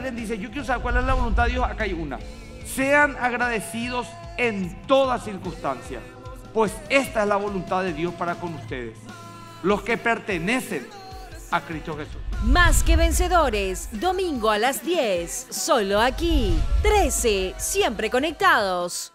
alguien dice, yo quiero saber cuál es la voluntad de Dios, acá hay una. Sean agradecidos en toda circunstancia, pues esta es la voluntad de Dios para con ustedes, los que pertenecen a Cristo Jesús. Más que Vencedores, domingo a las 10, solo aquí. 13, siempre conectados.